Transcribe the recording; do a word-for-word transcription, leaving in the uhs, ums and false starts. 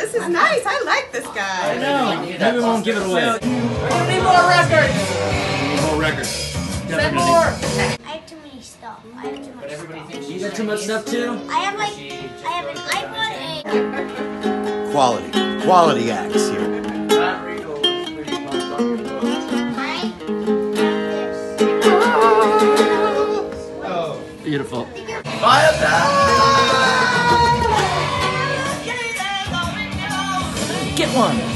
this is nice. I like this guy. I know. Maybe we won't give it away. We need more records. More records. Send more. I have too many stuff. I have too much stuff. You got too much stuff too? I have like, I have an iPod and... Quality. Quality acts here. Beautiful. Fire time. Get one.